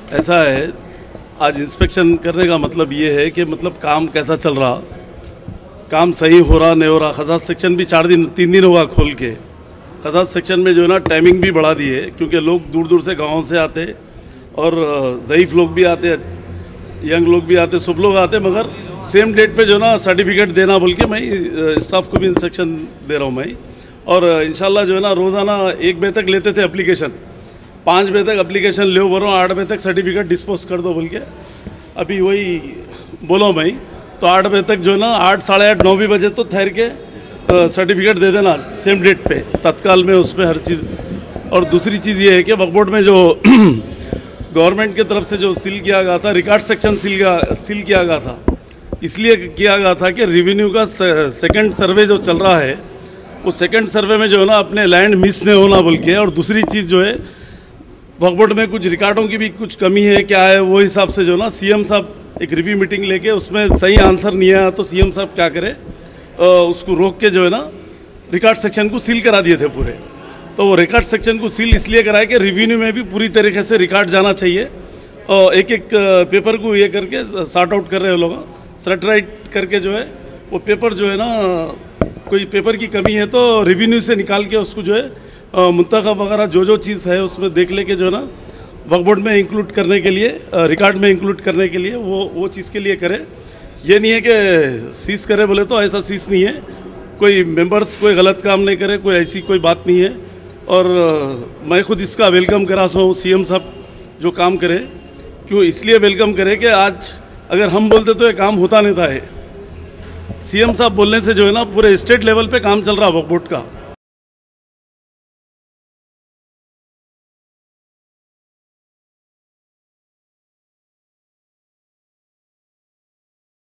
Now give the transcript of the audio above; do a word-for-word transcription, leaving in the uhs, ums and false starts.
ऐसा है, आज इंस्पेक्शन करने का मतलब ये है कि मतलब काम कैसा चल रहा, काम सही हो रहा नहीं हो रहा। खजात सेक्शन भी चार दिन तीन दिन हुआ खोल के। खजात सेक्शन में जो है ना टाइमिंग भी बढ़ा दी है, क्योंकि लोग दूर दूर से गाँव से आते और ज़ईफ़ लोग भी आते, यंग लोग भी आते, सब लोग आते, मगर सेम डेट पे जो ना सर्टिफिकेट देना बोल के मैं स्टाफ को भी इंस्ट्रक्शन दे रहा हूँ मैं। और इंशाल्लाह जो है ना रोज़ाना एक बजे तक लेते थे एप्लीकेशन, पाँच बजे तक एप्लीकेशन ले भरो, आठ बजे तक सर्टिफिकेट डिस्पोज कर दो बोल के अभी वही बोलो मैं। तो आठ बजे तक जो है ना आठ साढ़े आठ नौ भी बजे तो ठहर के सर्टिफिकेट दे देना सेम डेट पे, तत्काल में उस पर हर चीज़। और दूसरी चीज़ ये है कि वक्फ बोर्ड में जो गवर्नमेंट की तरफ से जो सील किया गया था, रिकॉर्ड सेक्शन सील किया सील किया गया था, इसलिए किया गया था कि रेवेन्यू का सेकंड सर्वे जो चल रहा है, उस सेकंड सर्वे में जो है ना अपने लैंड मिस नहीं होना बोल के। और दूसरी चीज़ जो है वक्फ बोर्ड में कुछ रिकॉर्डों की भी कुछ कमी है, क्या है वो हिसाब से जो ना सीएम साहब एक रिव्यू मीटिंग लेके उसमें सही आंसर नहीं आया तो सीएम साहब क्या करे, उसको रोक के जो है ना रिकॉर्ड सेक्शन को सील करा दिए थे पूरे। तो वो रिकॉर्ड सेक्शन को सील इसलिए कराए कि रेवेन्यू में भी पूरी तरीके से रिकॉर्ड जाना चाहिए, और एक एक पेपर को ये करके सॉर्ट आउट कर रहे हैं लोग, सर्टराइट करके जो है वो पेपर जो है ना कोई पेपर की कमी है तो रेवेन्यू से निकाल के उसको जो है मुंतखब वगैरह जो जो चीज़ है उसमें देख लेके जो है ना वक्फ बोर्ड में इंक्लूड करने के लिए, रिकॉर्ड में इंक्लूड करने के लिए वो वो चीज़ के लिए करे। ये नहीं है कि सीज करे बोले तो ऐसा सीज नहीं है, कोई मेंबर्स कोई गलत काम नहीं करे, कोई ऐसी कोई बात नहीं है। और मैं खुद इसका वेलकम करा हूँ सीएम साहब जो काम करे, क्यों इसलिए वेलकम करे कि आज अगर हम बोलते तो ये काम होता नहीं था। है सीएम साहब बोलने से जो है ना पूरे स्टेट लेवल पे काम चल रहा है वक्फ बोर्ड का।